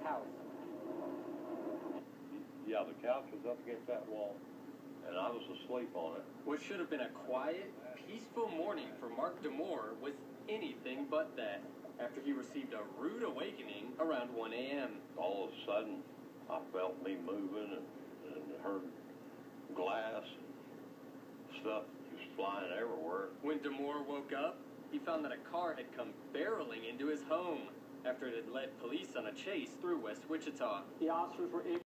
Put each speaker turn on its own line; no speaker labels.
house.
Yeah, the couch was up against that wall, and I was asleep on it.
What should have been a quiet, peaceful morning for Mark D'Amore was anything but that, after he received a rude awakening around 1 a.m.
All of a sudden, I felt me moving and heard glass and stuff just flying everywhere.
When D'Amore woke up, he found that a car had come barreling into his home after it had led police on a chase through West Wichita.
The officers were able